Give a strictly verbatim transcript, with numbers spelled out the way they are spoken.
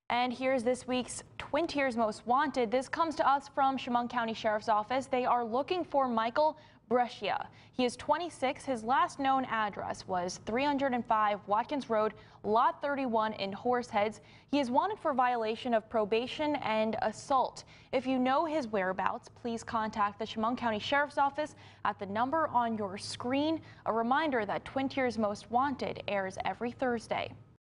And here's this week's Twin Tiers Most Wanted. This comes to us from Chemung County Sheriff's Office. They are looking for Michael Brescia. He is twenty-six. His last known address was three hundred five Watkins Road, Lot thirty-one in Horseheads. He is wanted for violation of probation and assault. If you know his whereabouts, please contact the Chemung County Sheriff's Office at the number on your screen. A reminder that Twin Tiers Most Wanted airs every Thursday.